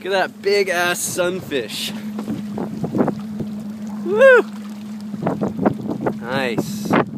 Look at that big ass sunfish. Woo! Nice.